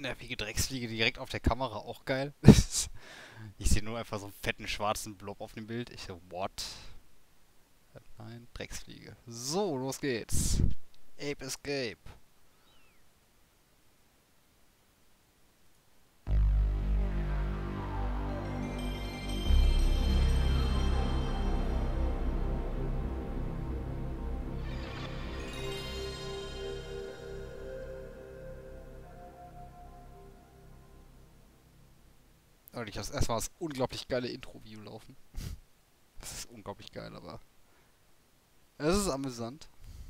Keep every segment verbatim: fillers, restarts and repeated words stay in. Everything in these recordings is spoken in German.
nervige Drecksfliege direkt auf der Kamera, auch geil. Ich sehe nur einfach so einen fetten schwarzen Blob auf dem Bild. Ich so, what? Nein, Drecksfliege. So, los geht's. Ape Escape. Und ich habe erstmal das unglaublich geile Intro-Video laufen. Das ist unglaublich geil, aber es ist amüsant.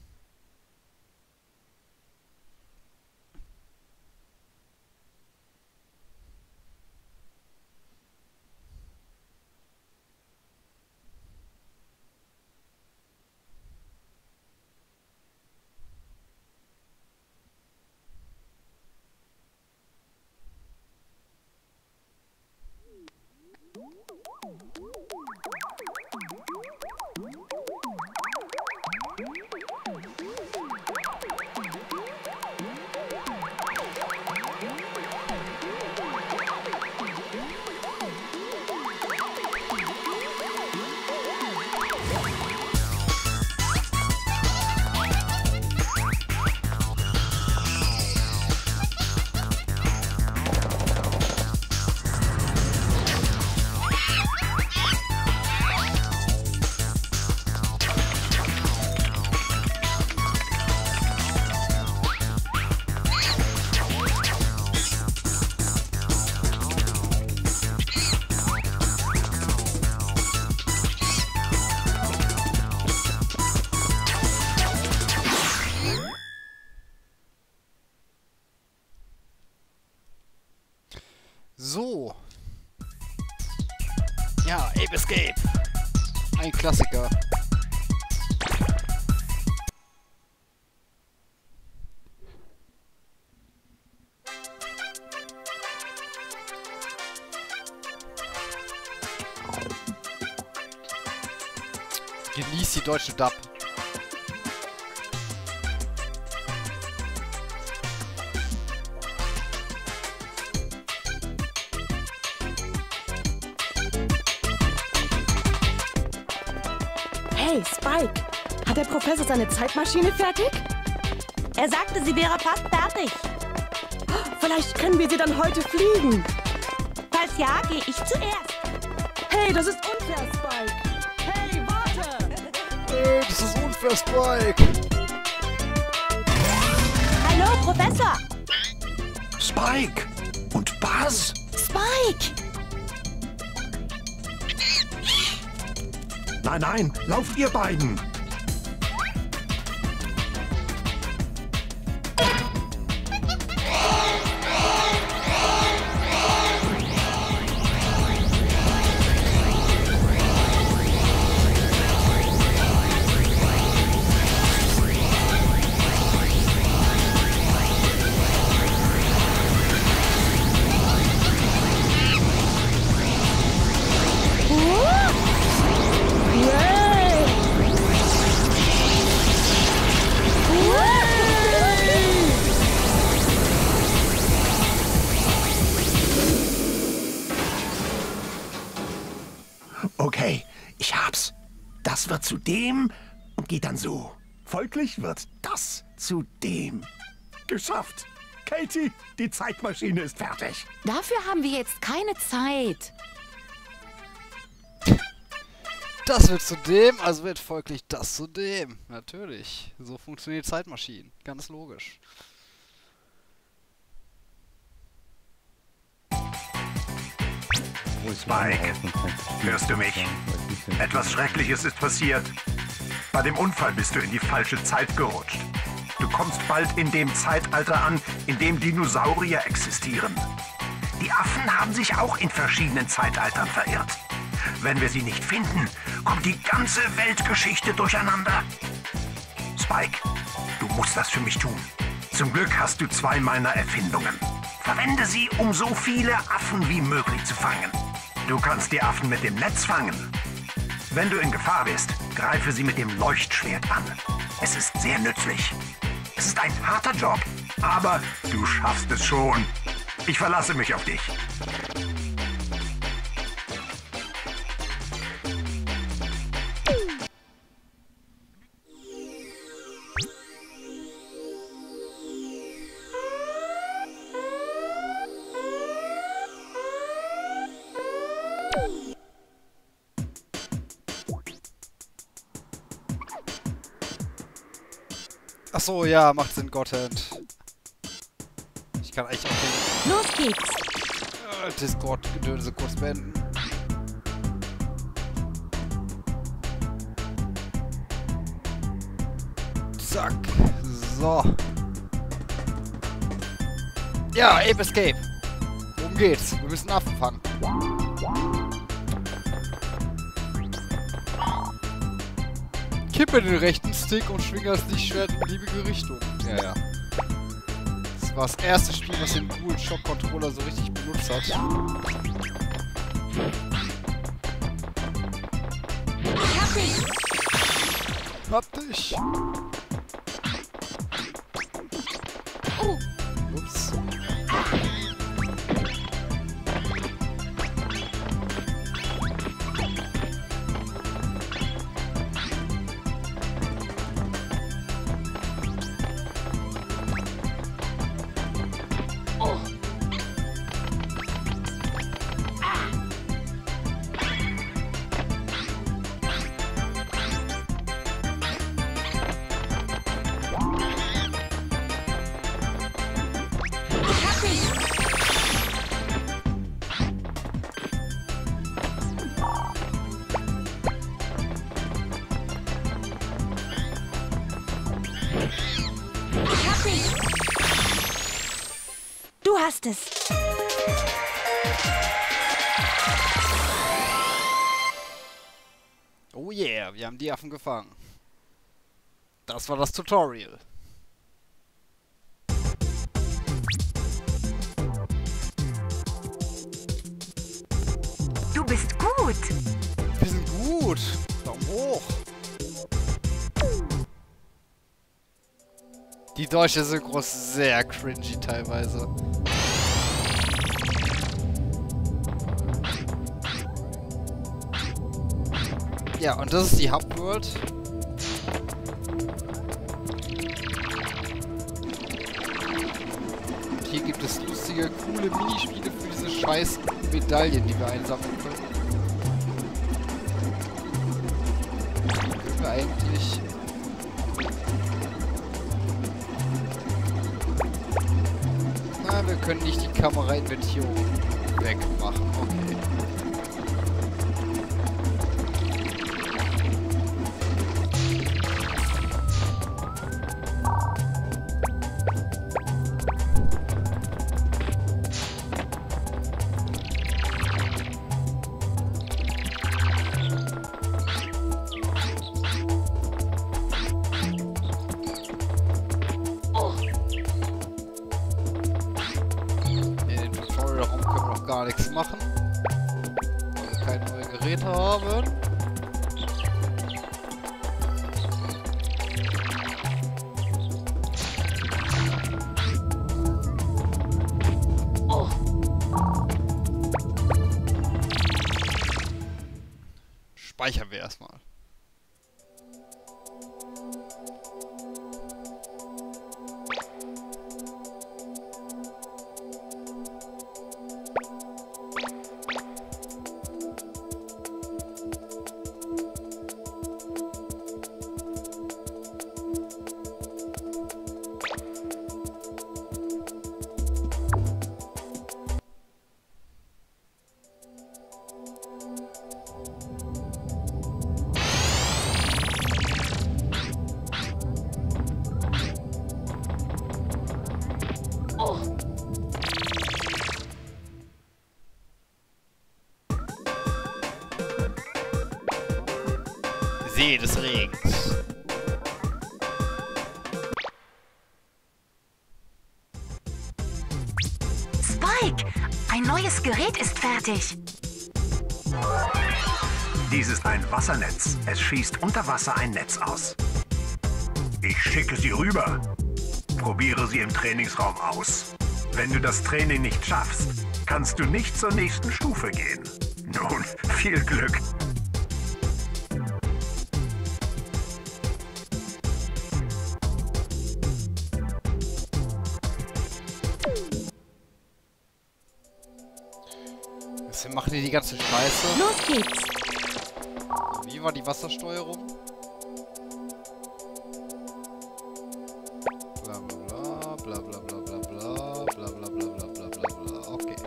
So. Ja, Ape Escape. Ein Klassiker. Genieß die deutsche Dub. Hey, Spike! Hat der Professor seine Zeitmaschine fertig? Er sagte, sie wäre fast fertig. Vielleicht können wir sie dann heute fliegen. Falls ja, gehe ich zuerst. Hey, das ist unfair, Spike! Hey, warte! Äh, das ist unfair, Spike! Hallo, Professor! Spike! Und Buzz! Spike! Nein, nein, lauft ihr beiden! Okay, ich hab's. Das wird zu dem und geht dann so. Folglich wird das zu dem. Geschafft! Katie, die Zeitmaschine ist fertig. Dafür haben wir jetzt keine Zeit. Das wird zu dem, also wird folglich das zu dem. Natürlich. So funktioniert Zeitmaschinen. Ganz logisch. Spike, hörst du mich? Etwas Schreckliches ist passiert. Bei dem Unfall bist du in die falsche Zeit gerutscht. Du kommst bald in dem Zeitalter an, in dem Dinosaurier existieren. Die Affen haben sich auch in verschiedenen Zeitaltern verirrt. Wenn wir sie nicht finden, kommt die ganze Weltgeschichte durcheinander. Spike, du musst das für mich tun. Zum Glück hast du zwei meiner Erfindungen. Verwende sie, um so viele Affen wie möglich zu fangen. Du kannst die Affen mit dem Netz fangen. Wenn du in Gefahr bist, greife sie mit dem Leuchtschwert an. Es ist sehr nützlich. Es ist ein harter Job, aber du schaffst es schon. Ich verlasse mich auf dich. Ach so, ja, macht Sinn, Gotthand. Ich kann eigentlich auch den Los geht's. äh, Discord-Gedönse kurz beenden. Zack. So. Ja, Ape Escape. Worum geht's? Wir müssen Affen fangen. Kippe den rechten Stick und schwinge das Lichtschwert in beliebige Richtung. Ja, ja. Das war das erste Spiel, was den DualShock Controller so richtig benutzt hat. Hab dich. Hab dich! Oh, Ups. oh. Hab dich. Hab dich. Du hast es. Oh yeah, wir haben die Affen gefangen. Das war das Tutorial. Du bist gut. Wir sind gut. Daumen hoch. Die deutsche Synchro ist sehr cringy teilweise. Ja, und das ist die Hub-World. Und hier gibt es lustige, coole Minispiele für diese scheiß Medaillen, die wir einsammeln können. Können wir eigentlich... Na, wir können nicht die Kamerainventierung wegmachen. Okay. Gar nichts machen, weil wir keine neuen Geräte haben. Oh. Speichern wir erstmal. See des Regens. Spike, ein neues Gerät ist fertig. Dies ist ein Wassernetz. Es schießt unter Wasser ein Netz aus. Ich schicke sie rüber. Probiere sie im Trainingsraum aus. Wenn du das Training nicht schaffst, kannst du nicht zur nächsten Stufe gehen. Nun, viel Glück. Wir machen hier die ganze Scheiße. Los geht's. Wie war die Wassersteuerung? Bla bla bla bla bla bla bla bla bla bla bla bla bla bla. Okay.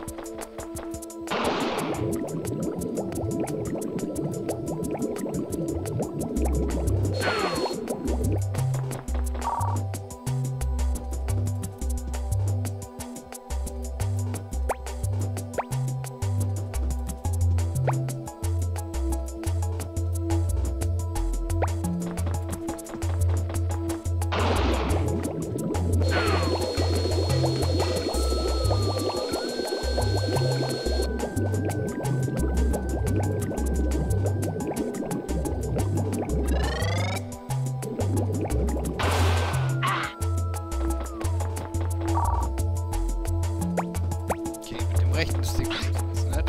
Rechten Stick ist nett.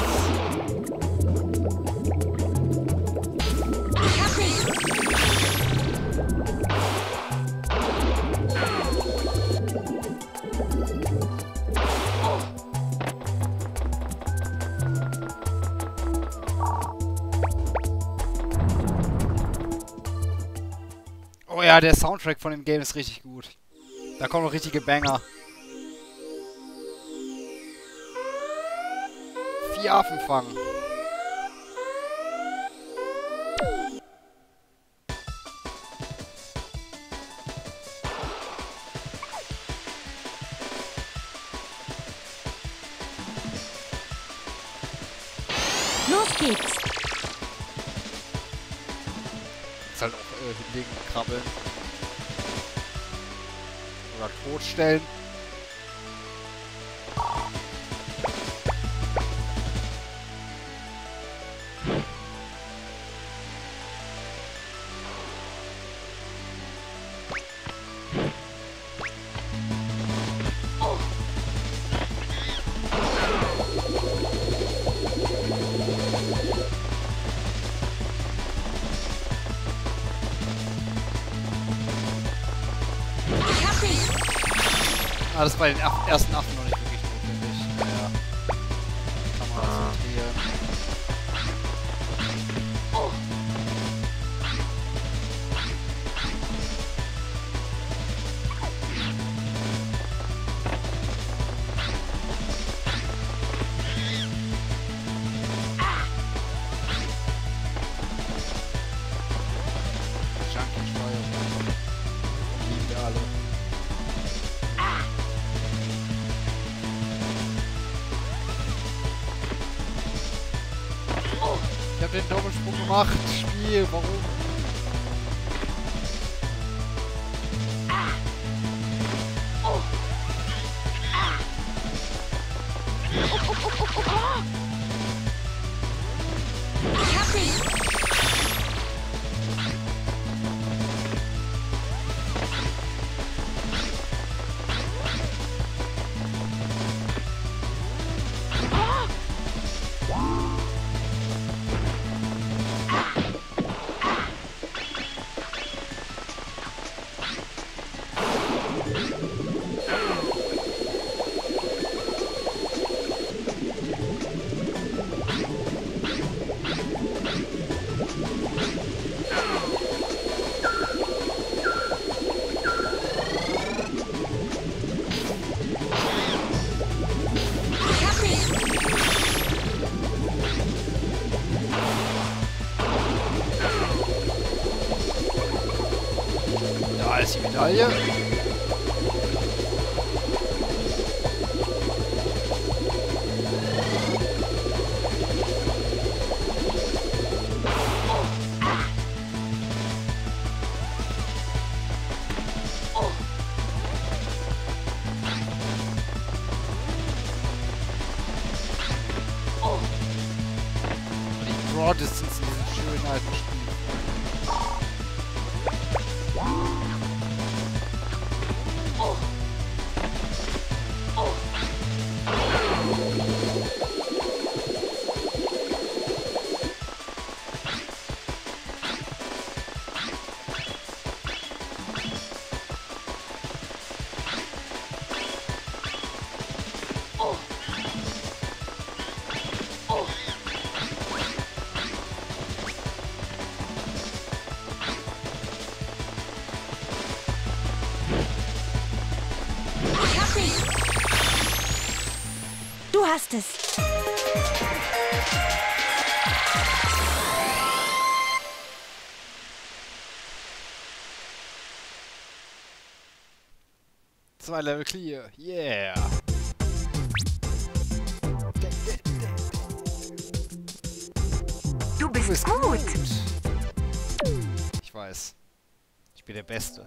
Oh ja, der Soundtrack von dem Game ist richtig gut. Da kommen noch richtige Banger. Vier Affen fangen. Los geht's. Jetzt halt auch äh, hinlegen, krabbeln. Oder totstellen. Ah, das ist bei den ersten Affen noch nicht wirklich notwendig. Naja. Kann man konzentrieren. Junkie-Steuerung. Lieben wir alle. Ich hab den Doppelsprung gemacht. Spiel, warum? Da ist die Medaille. Die Draw Distance in diesem schönen alten Spiel. hast es. Zwei Level clear. Yeah. Du bist, bist gut. Ich weiß. Ich bin der Beste.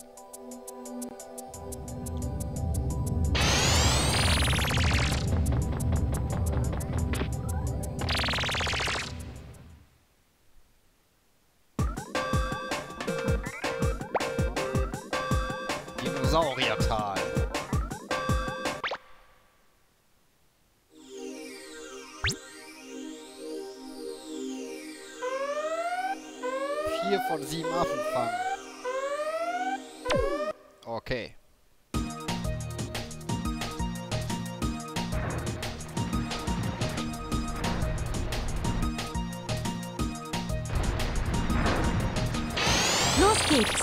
Dinosauriertal. Vier von sieben Affen fangen. Okay. Los geht's.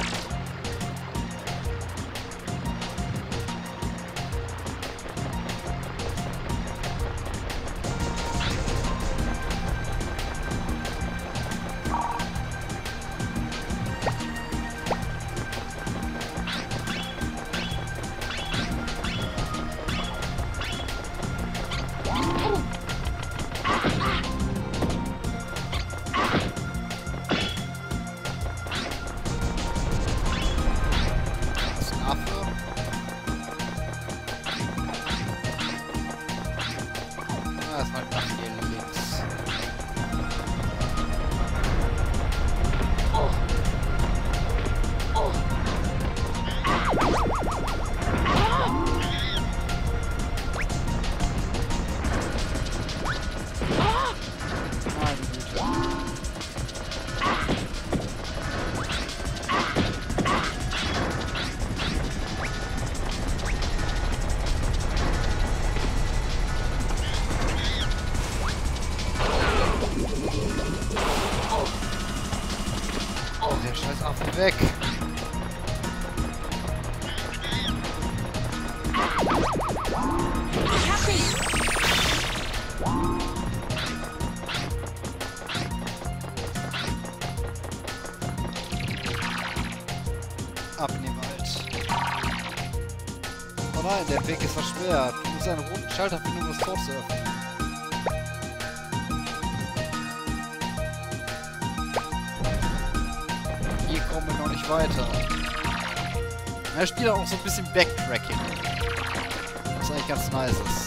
Der scheiß Affe weg. Ich hab dich. Ab in den Wald. Oh nein, der Weg ist versperrt. Du musst einen roten Schalter finden, um das Tor zu öffnen. Hier kommen wir noch nicht weiter. Er spielt auch so ein bisschen Backtracking. Was eigentlich ganz nice ist.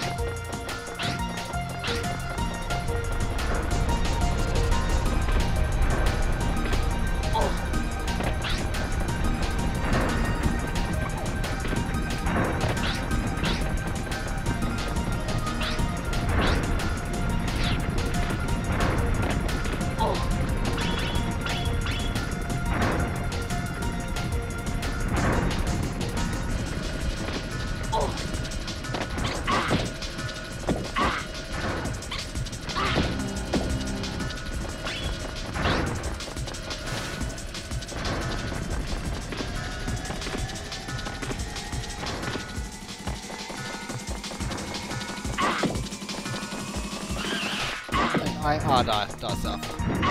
Ein, ah, da, da ist er.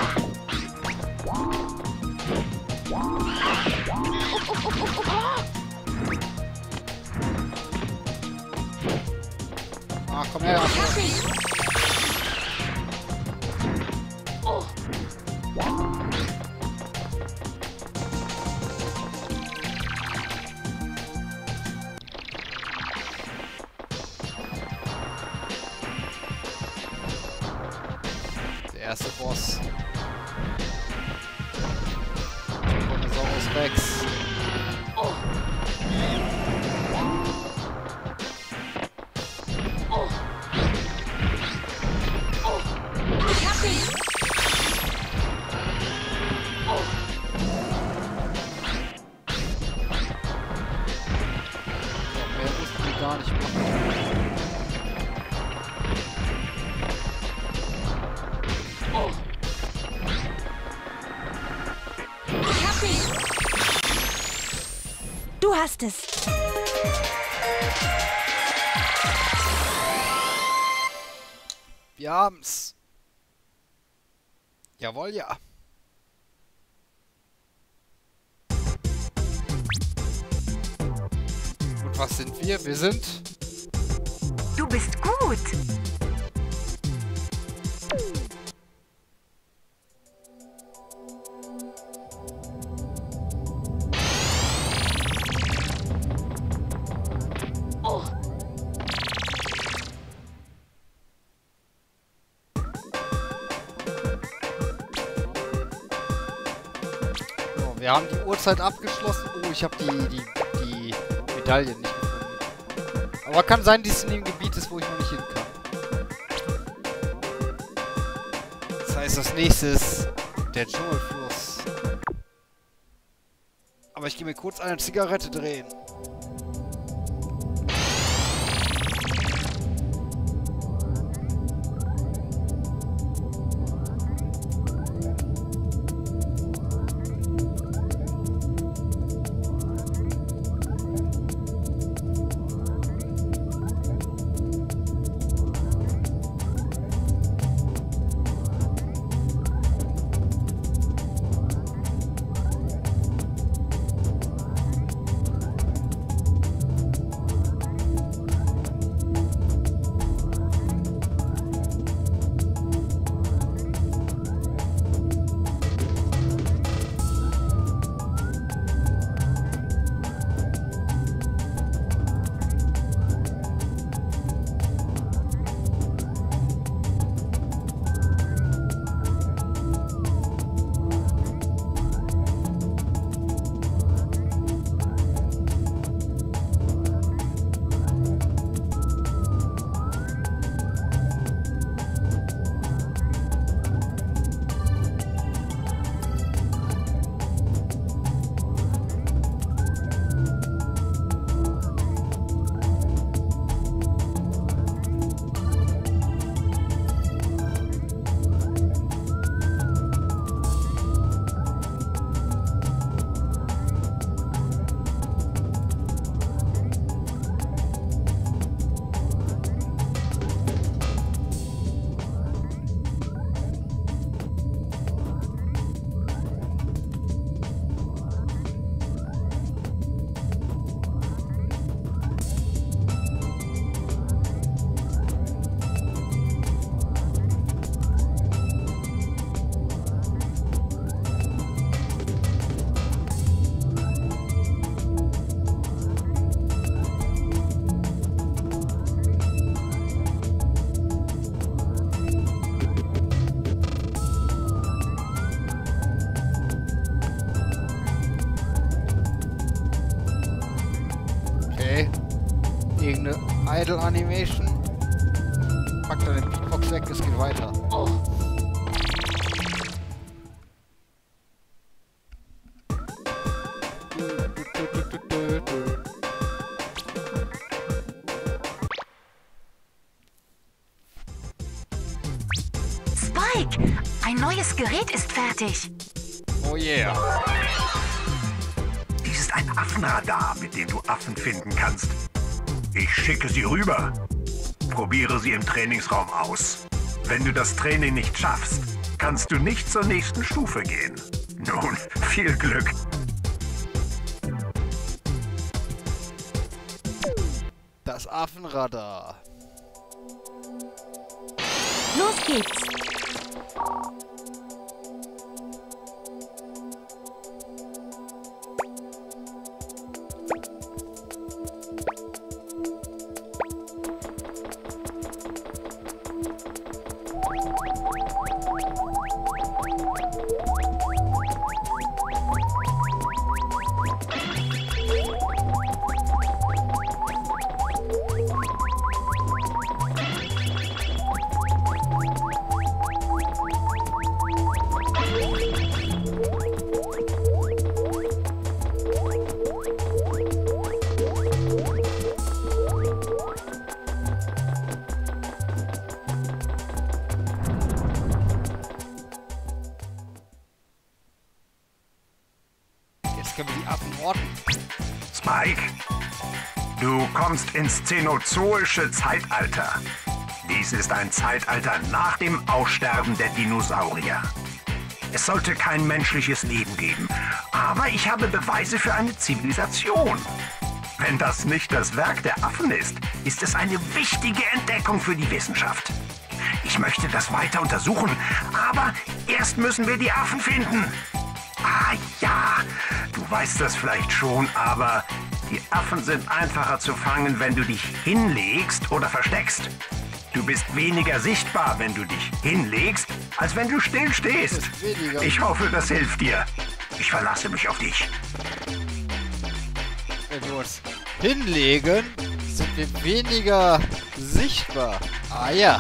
Ah, komm her. Der erste Boss. Tyrannosaurus Rex. Ich hab dich. Mehr mussten wir gar nicht machen. Ich hab dich. Du hast es. Wir haben's. Jawohl, ja. Und was sind wir? Wir sind... Du bist gut. Oh. So, wir haben die Uhrzeit abgeschlossen. Oh, ich habe die, die, die Medaille nicht gefunden. Aber kann sein, dass es in dem Gebiet ist, wo ich noch nicht hin kann. Das heißt, das nächste ist der Dschungelfluss. Aber ich gehe mir kurz eine Zigarette drehen. Irgendeine Idle Animation. Pack da den Beatbox weg, es geht weiter. Oh. Spike, ein neues Gerät ist fertig. Oh yeah. Dies ist ein Affenradar, mit dem du Affen finden kannst. Ich schicke sie rüber. Probiere sie im Trainingsraum aus. Wenn du das Training nicht schaffst, kannst du nicht zur nächsten Stufe gehen. Nun, viel Glück. Das Affenradar. Los geht's. Können wir die Affen orten? Spike, du kommst ins Cenozoische Zeitalter. Dies ist ein Zeitalter nach dem Aussterben der Dinosaurier. Es sollte kein menschliches Leben geben, aber ich habe Beweise für eine Zivilisation. Wenn das nicht das Werk der Affen ist, ist es eine wichtige Entdeckung für die Wissenschaft. Ich möchte das weiter untersuchen, aber erst müssen wir die Affen finden. Ah ja, du weißt das vielleicht schon, aber die Affen sind einfacher zu fangen, wenn du dich hinlegst oder versteckst. Du bist weniger sichtbar, wenn du dich hinlegst, als wenn du still stehst. Ich hoffe, das hilft dir. Ich verlasse mich auf dich. Wenn wir uns hinlegen, sind wir weniger sichtbar. Ah ja.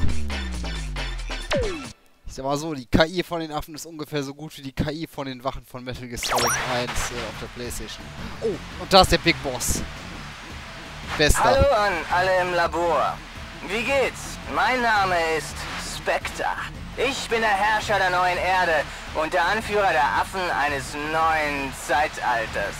Ich sag mal so, die K I von den Affen ist ungefähr so gut wie die K I von den Wachen von Metal Gear Solid eins äh, auf der PlayStation. Oh, und da ist der Big Boss. Bester. Hallo an alle im Labor. Wie geht's? Mein Name ist Spectre. Ich bin der Herrscher der neuen Erde und der Anführer der Affen eines neuen Zeitalters.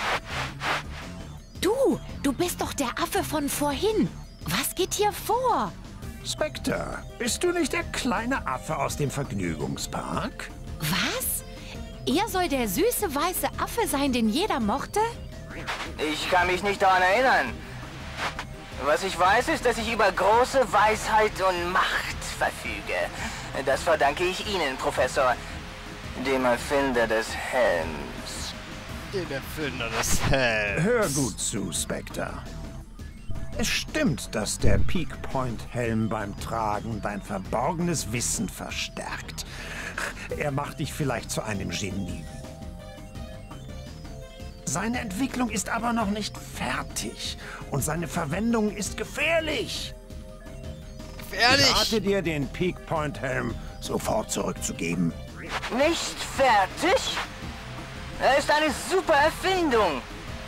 Du, du bist doch der Affe von vorhin. Was geht hier vor? Spectre, bist du nicht der kleine Affe aus dem Vergnügungspark? Was? Er soll der süße weiße Affe sein, den jeder mochte? Ich kann mich nicht daran erinnern. Was ich weiß, ist, dass ich über große Weisheit und Macht verfüge. Das verdanke ich Ihnen, Professor, dem Erfinder des Helms. Den Erfinder des Helms. Hör gut zu, Spectre. Es stimmt, dass der Peak Point Helm beim Tragen dein verborgenes Wissen verstärkt. Er macht dich vielleicht zu einem Genie. Seine Entwicklung ist aber noch nicht fertig und seine Verwendung ist gefährlich. Gefährlich? Ich rate dir, den Peak Point Helm sofort zurückzugeben. Nicht fertig? Er ist eine super Erfindung.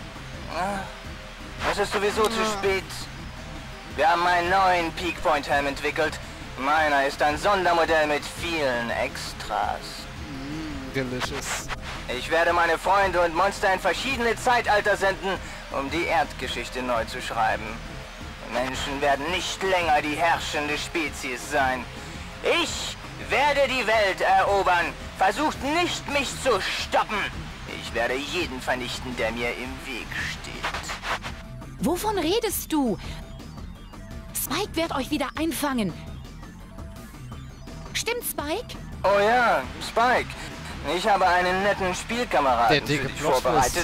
Es ist sowieso zu spät. Wir haben einen neuen Peak Point Helm entwickelt. Meiner ist ein Sondermodell mit vielen Extras. Mm, delicious. Ich werde meine Freunde und Monster in verschiedene Zeitalter senden, um die Erdgeschichte neu zu schreiben. Menschen werden nicht länger die herrschende Spezies sein. Ich werde die Welt erobern. Versucht nicht, mich zu stoppen. Ich werde jeden vernichten, der mir im Weg steht. Wovon redest du? Spike wird euch wieder einfangen. Stimmt, Spike? Oh ja, Spike. Ich habe einen netten Spielkameraden Der dicke für dich Plot-Twist. vorbereitet.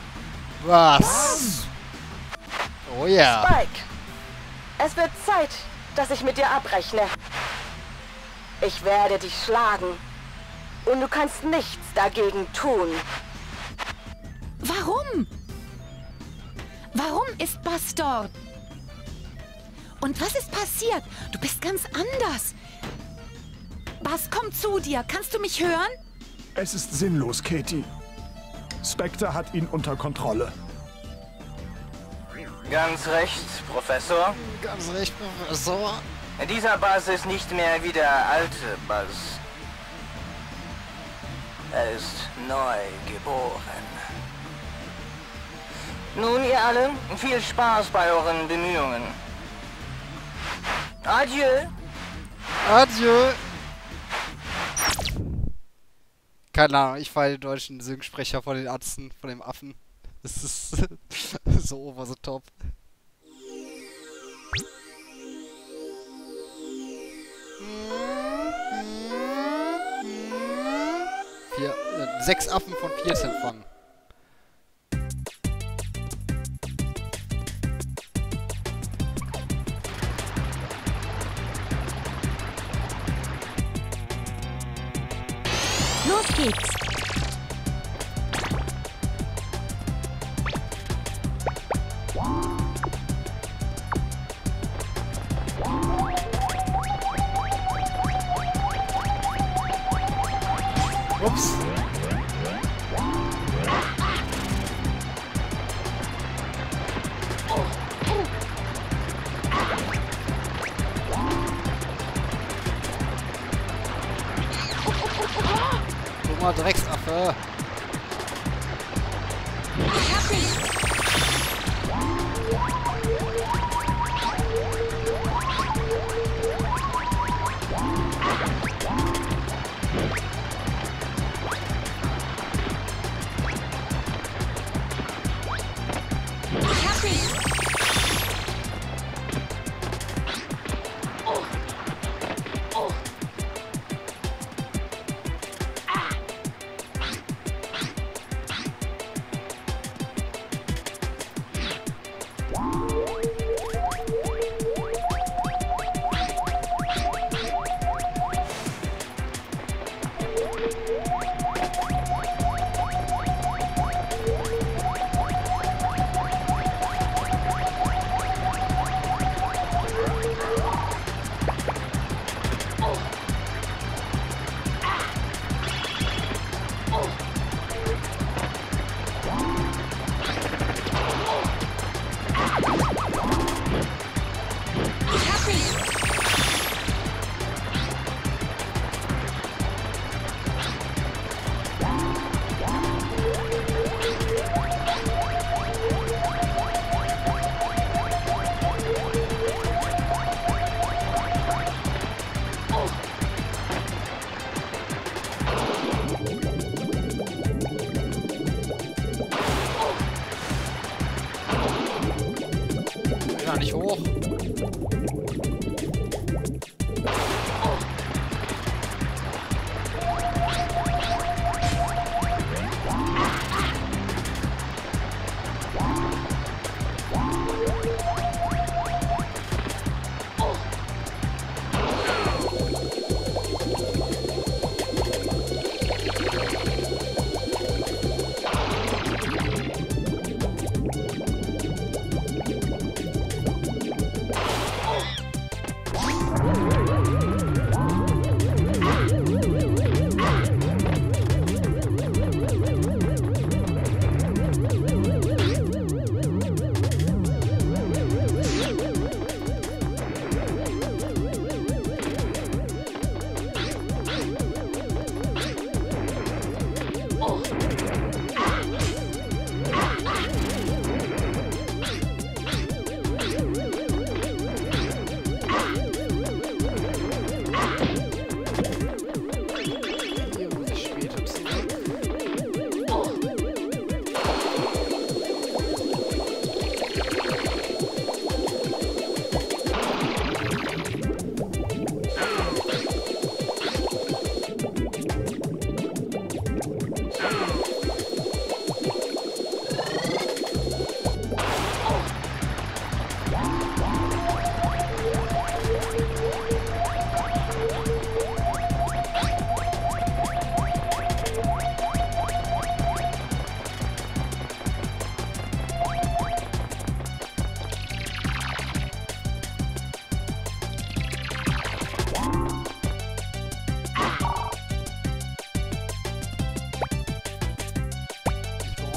Was? Oh ja. Spike, es wird Zeit, dass ich mit dir abrechne. Ich werde dich schlagen. Und du kannst nichts dagegen tun. Warum? Warum ist Buzz dort? Und was ist passiert? Du bist ganz anders. Buzz, komm zu dir. Kannst du mich hören? Es ist sinnlos, Katie. Spectre hat ihn unter Kontrolle. Ganz recht, Professor. Ganz recht, Professor. Dieser Buzz ist nicht mehr wie der alte Buzz. Er ist neu geboren. Nun, ihr alle, viel Spaß bei euren Bemühungen. Adieu. Adieu. Keine Ahnung, ich feiere den deutschen Synchronsprecher von den Atzen, von dem Affen. Das ist so over the top. Vier, äh, sechs Affen von vierzehn fangen. Los geht's. Ups. Guck mal, Drecksaffe. Ich hab dich.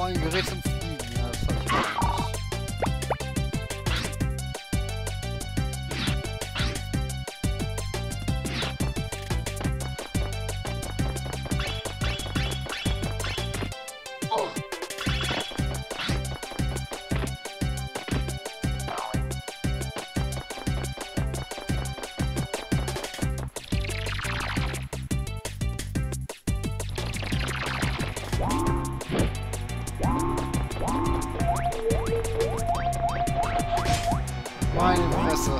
ein Gerät zum Fliegen. Ja, das hab ich auch nicht. Meine Fresse.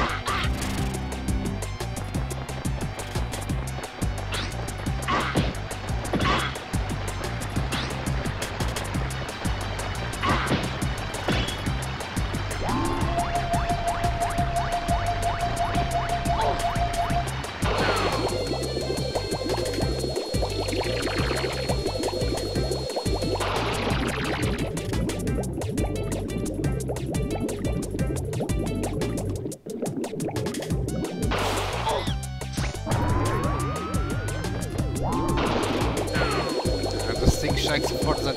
Das Ding steigt sofort in sein...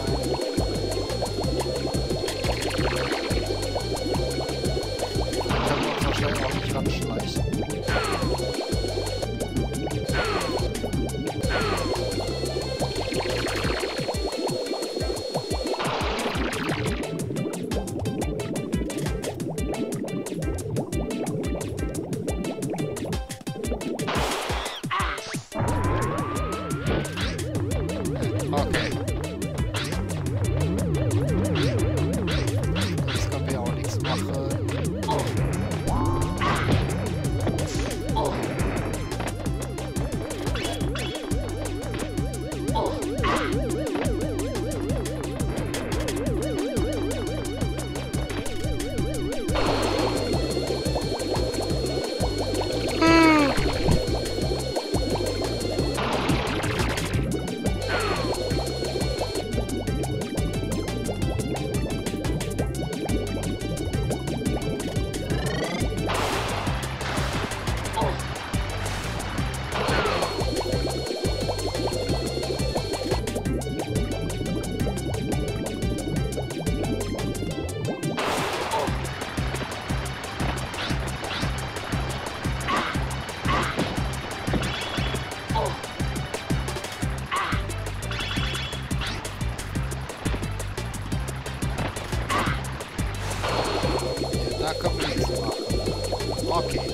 Ich kann uns wahrscheinlich auch nicht ranschleichen. Okay. Das kann mir auch nichts machen. Da können wir nichts machen. Okay.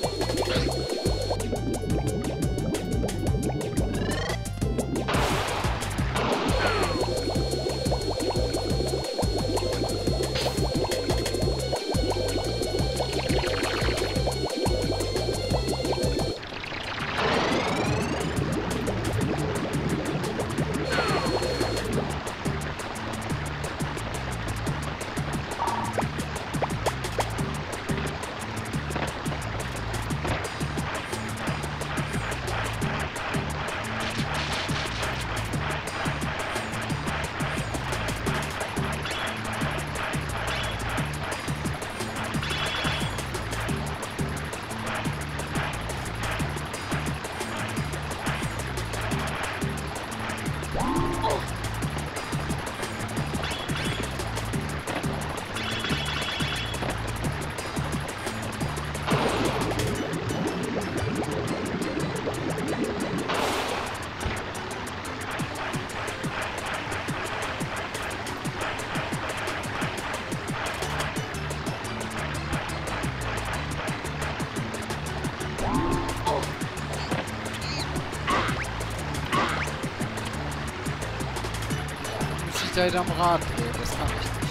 Halt am Rad drehen, das kann ich nicht.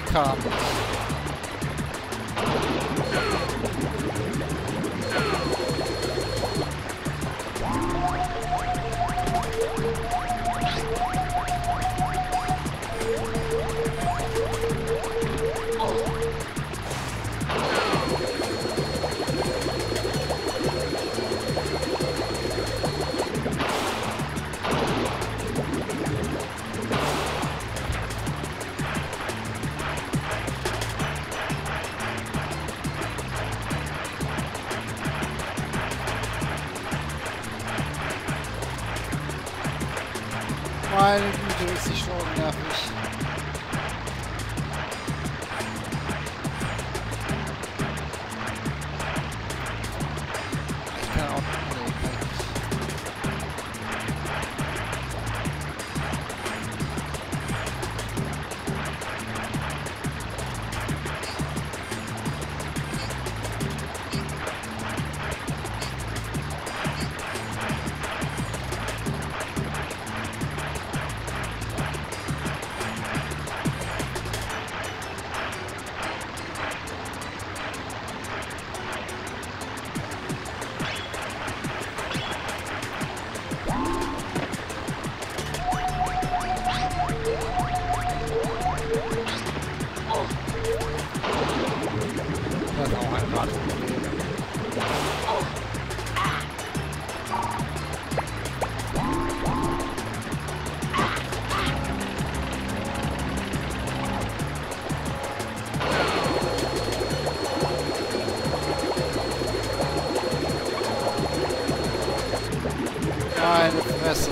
kam. Meine Güte, ist die Steuerung nervig. Ich kann auch nicht. Nee, kann ich nicht. Das ist auch ein Radproblem. Meine Fresse.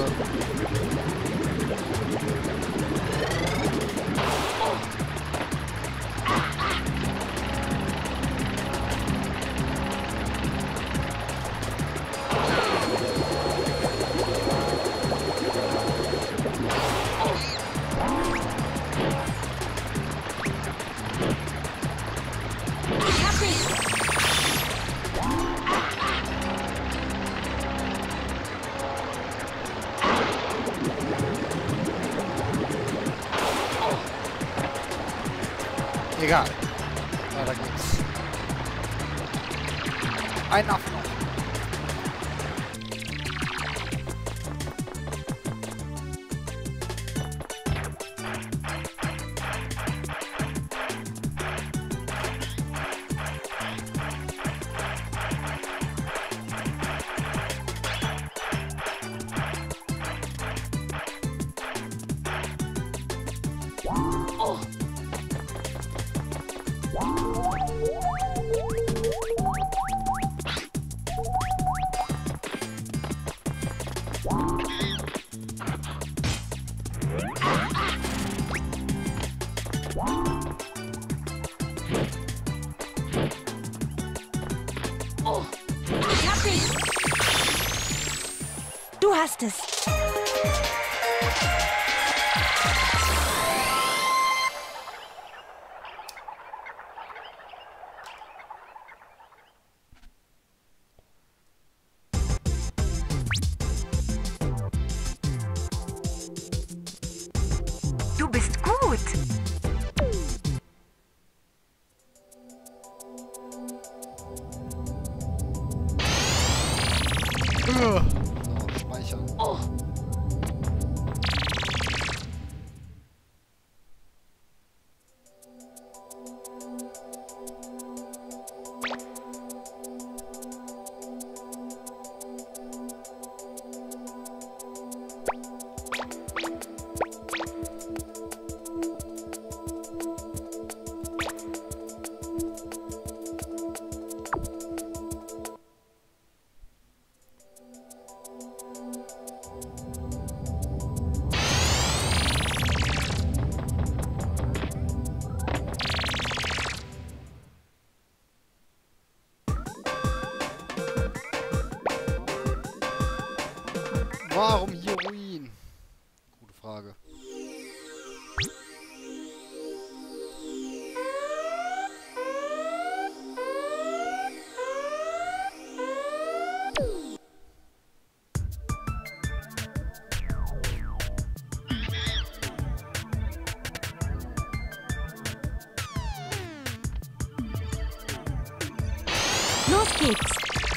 Egal. Weiter geht's. Ein Affen noch. Du hast es. Du bist gut. So, speichern. Oh. Warum hier Ruin? Gute Frage. Los geht's.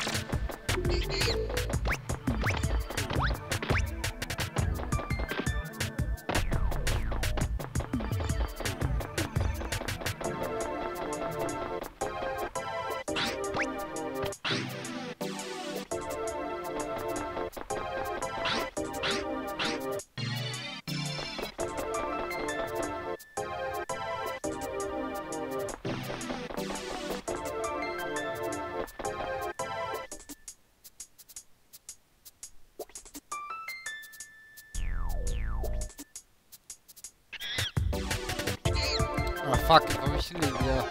Ah, fuck, wo hab ich denn den wieder?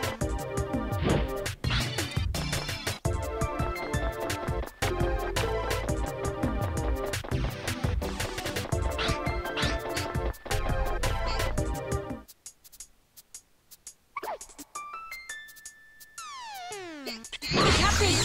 Ich hab dich!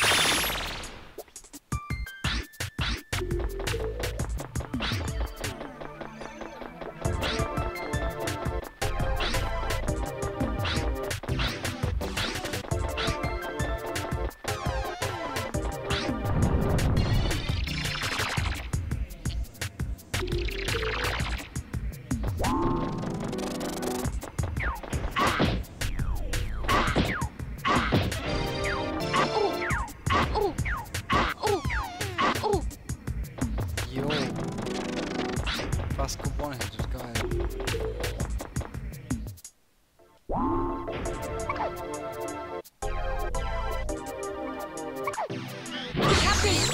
Jo. Fast gewonnen hätte, geil. Ich hab dich!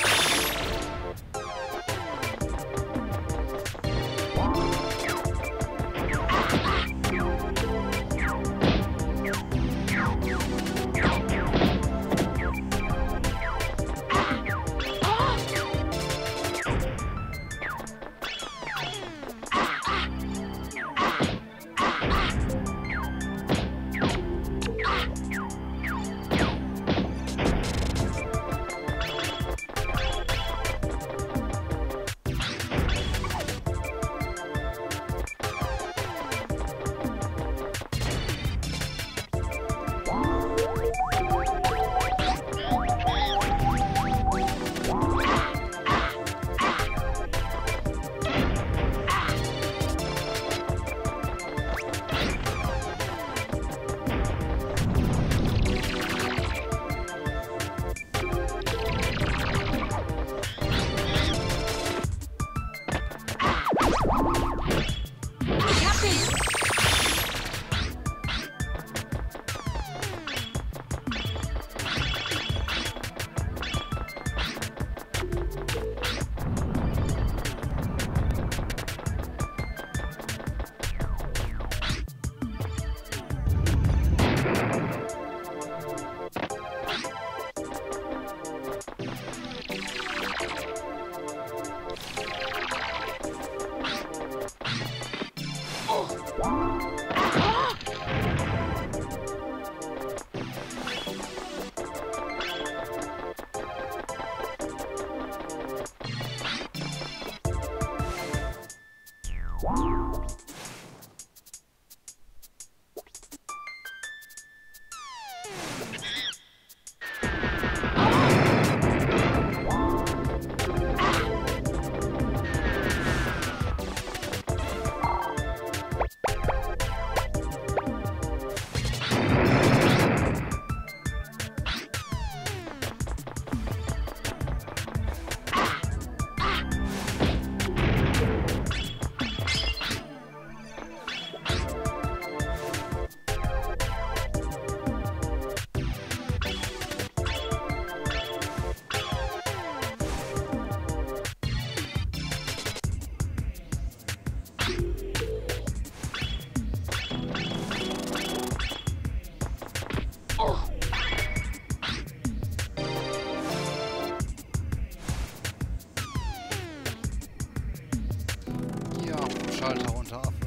Schalter runter, Affe.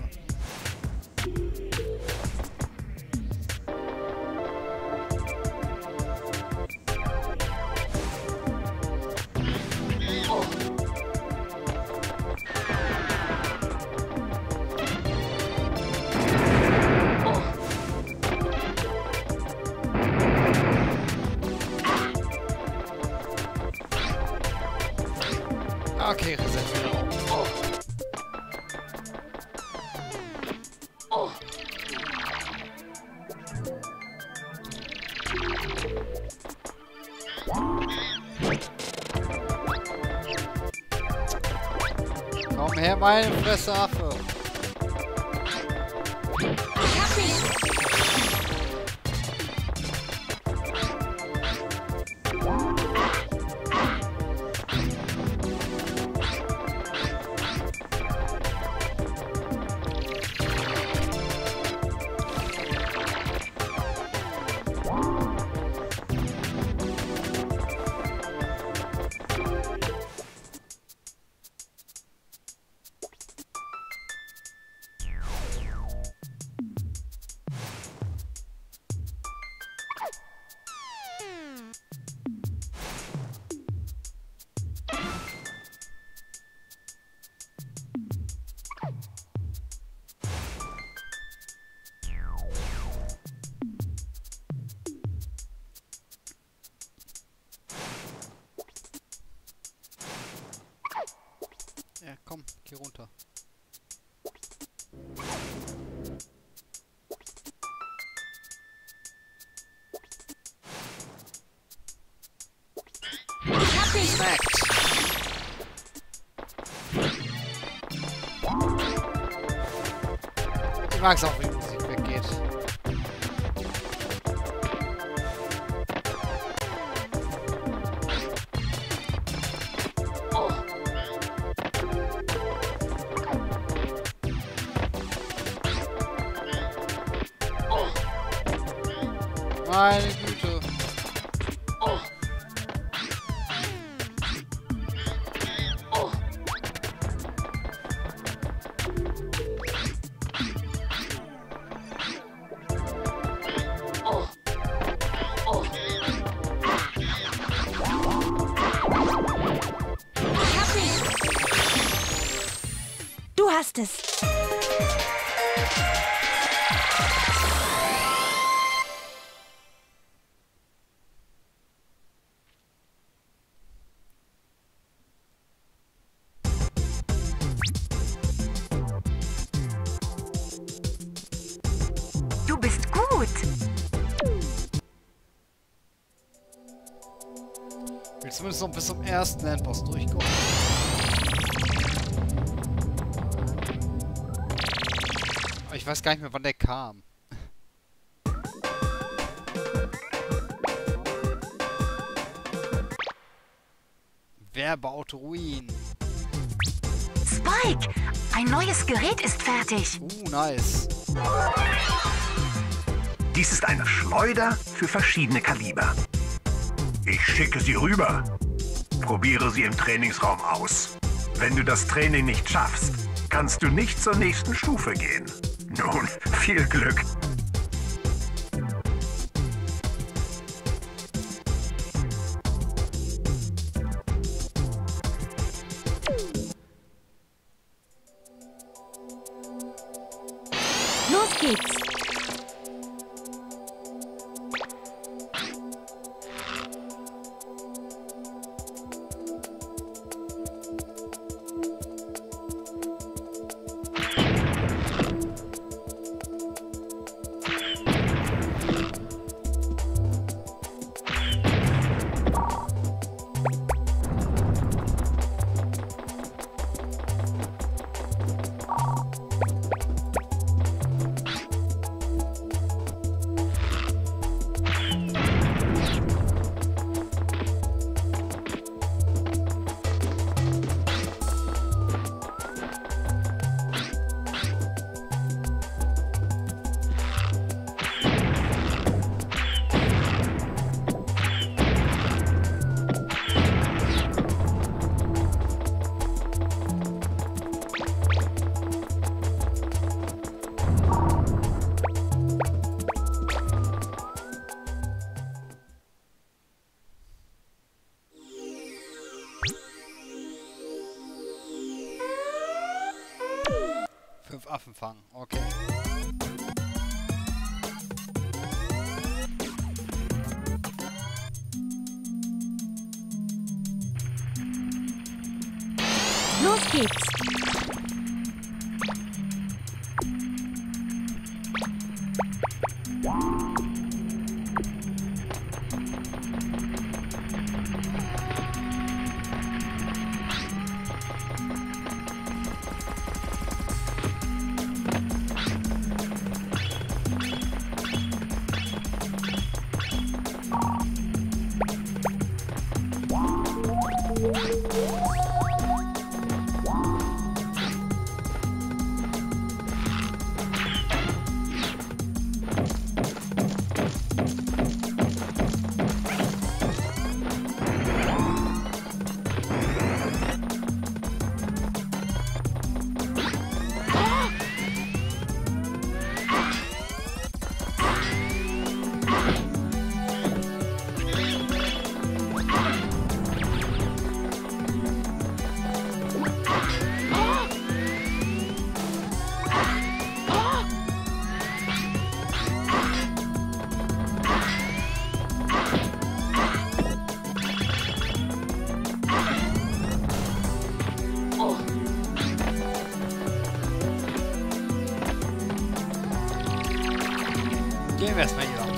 Okay, Reset wieder. Komm her, meine Fresse, Affe. Ich hab dich! Ja, komm, geh runter. Ich hab dich! Snackt. Ich mag's auch, wie die Musik weggeht. Meine Güte. Ich hab dich! Du hast es! Du bist gut. Ich will zumindest noch bis zum ersten Endboss durchkommen. Aber ich weiß gar nicht mehr, wann der kam. Wer baut Ruinen? Spike, ein neues Gerät ist fertig. Uh, nice. Dies ist eine Schleuder für verschiedene Kaliber. Ich schicke sie rüber. Probiere sie im Trainingsraum aus. Wenn du das Training nicht schaffst, kannst du nicht zur nächsten Stufe gehen. Nun, viel Glück. Los geht's! Fünf Affen fangen, okay. Los geht's. Gehen wir erstmal hier.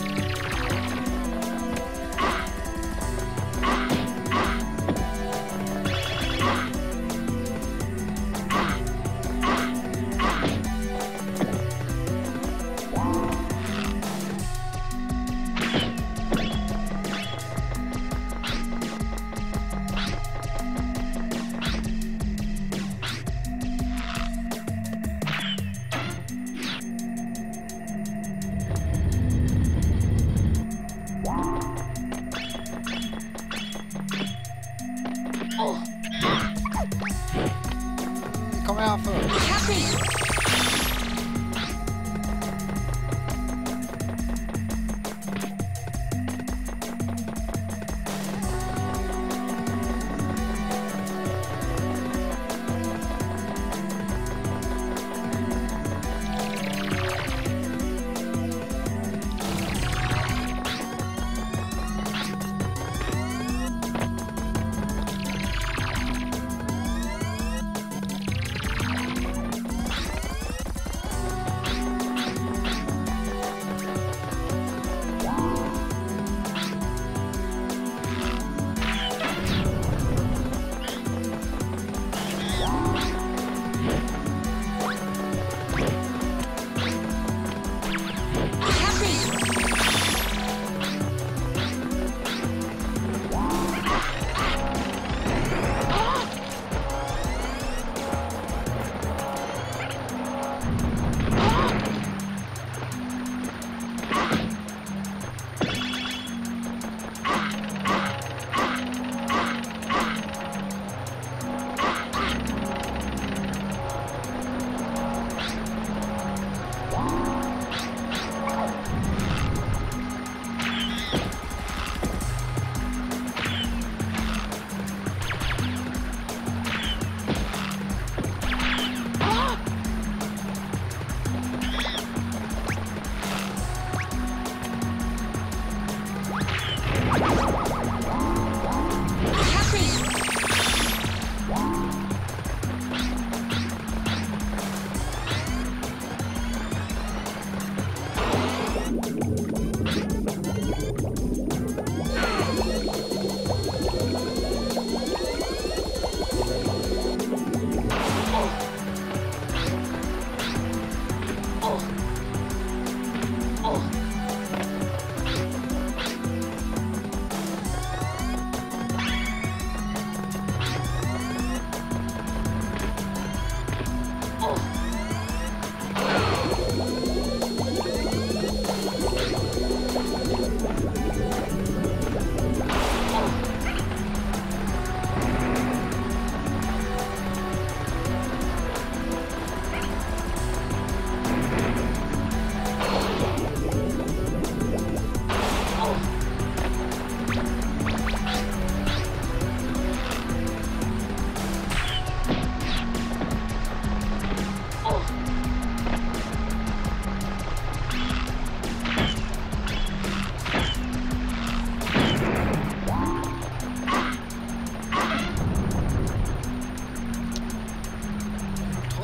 Komm her, Affe. Ich hab dich.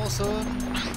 draußen.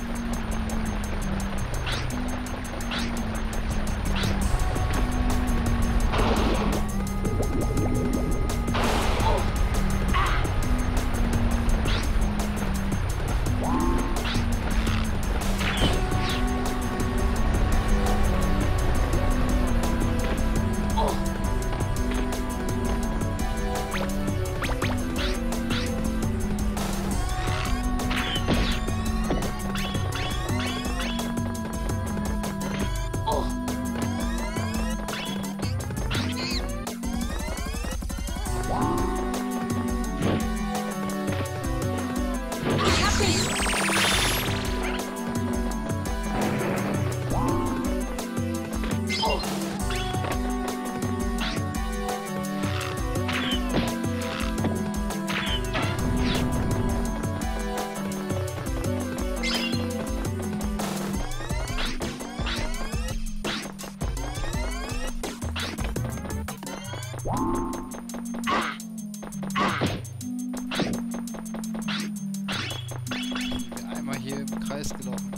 Einmal hier im Kreis gelaufen.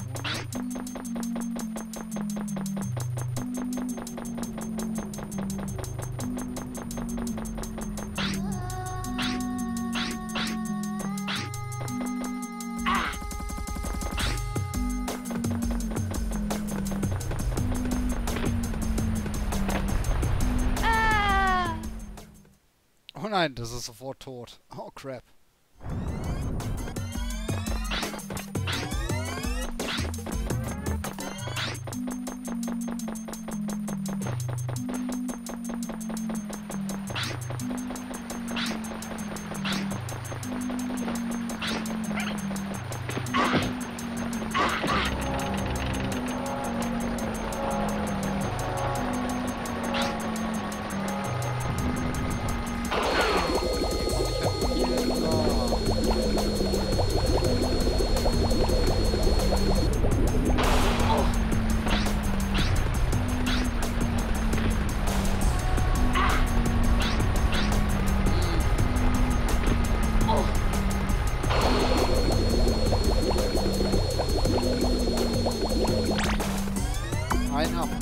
Oh nein, das ist sofort tot. Oh crap. Ein ab.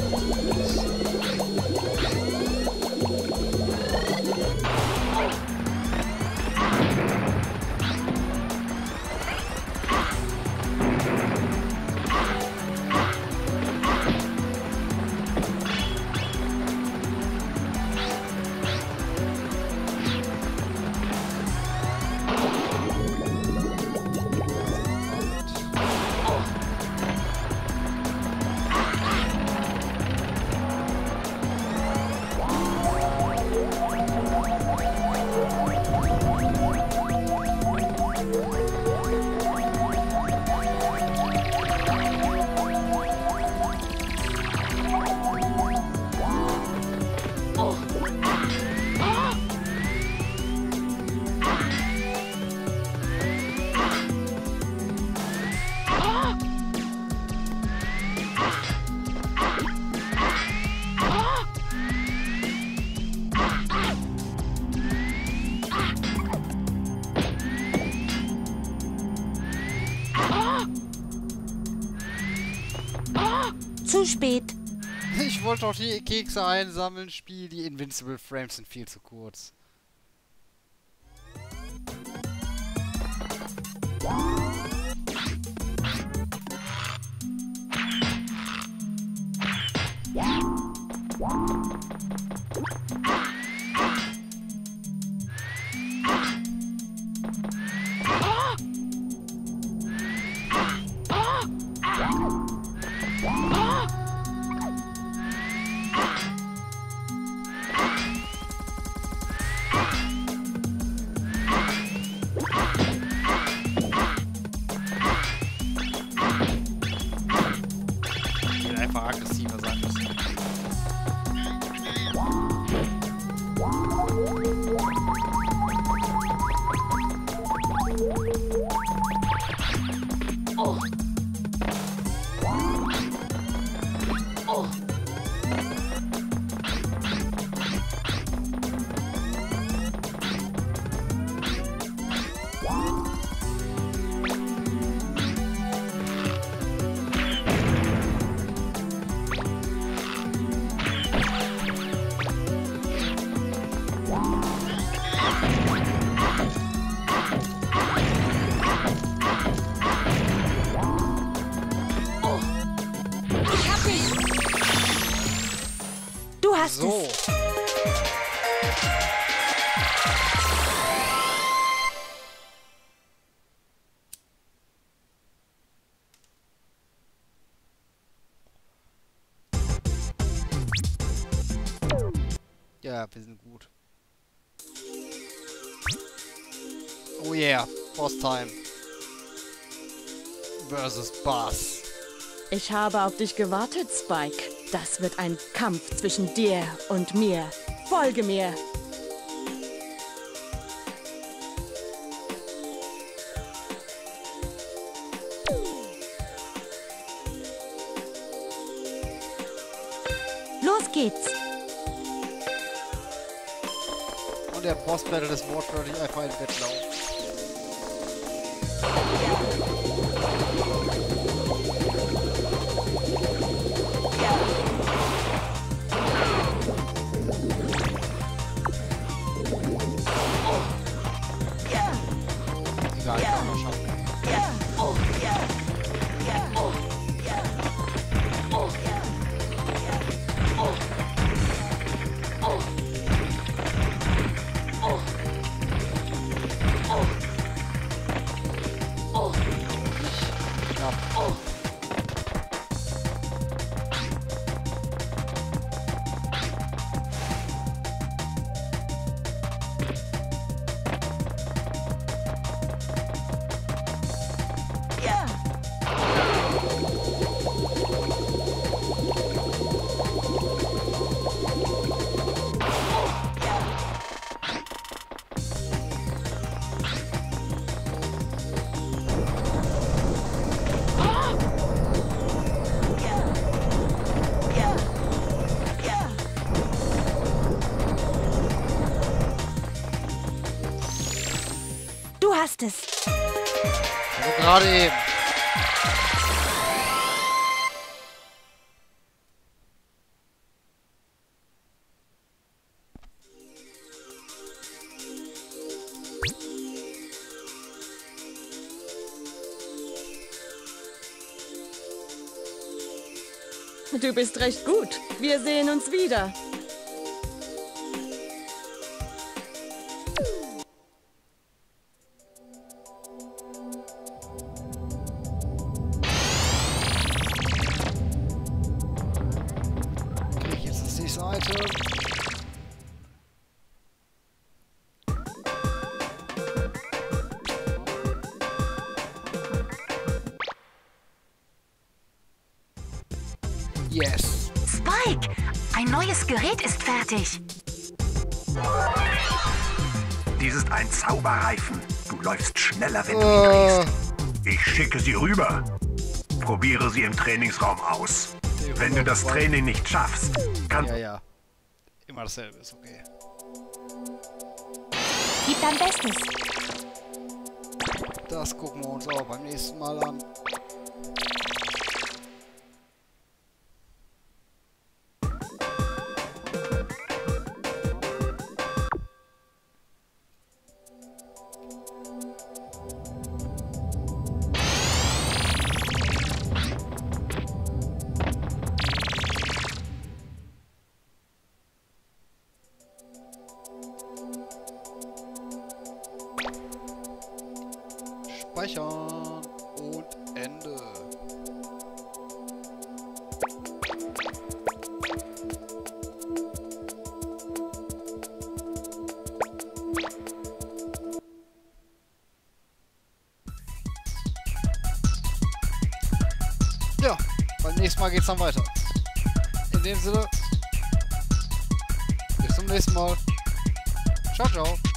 Zu spät. Ich wollte doch die Kekse einsammeln, Spiel. Die Invincible Frames sind viel zu kurz. hast so. es. Ja, wir sind gut. Oh yeah, Boss Time. Versus Boss. Ich habe auf dich gewartet, Spike. Das wird ein Kampf zwischen dir und mir. Folge mir. Los geht's. Und der Boss-Battle ist wortwörtlich einfach ein Wettlauf. Egal, kann man schaffen. Du hast es. Also gerade eben. Du bist recht gut. Wir sehen uns wieder. Okay, jetzt ist die Seite. Yes. Spike, ein neues Gerät ist fertig. Dies ist ein Zauberreifen. Du läufst schneller, wenn du ihn Oh. drehst. Ich schicke sie rüber. Probiere sie im Trainingsraum aus. Wenn du das Training nicht schaffst, kann... Ja, ja. Immer dasselbe ist okay. Gib dein Bestes. Das gucken wir uns auch beim nächsten Mal an. Speichern und Ende. Ja, beim nächsten Mal geht's dann weiter. In dem Sinne, bis zum nächsten Mal. Ciao, ciao.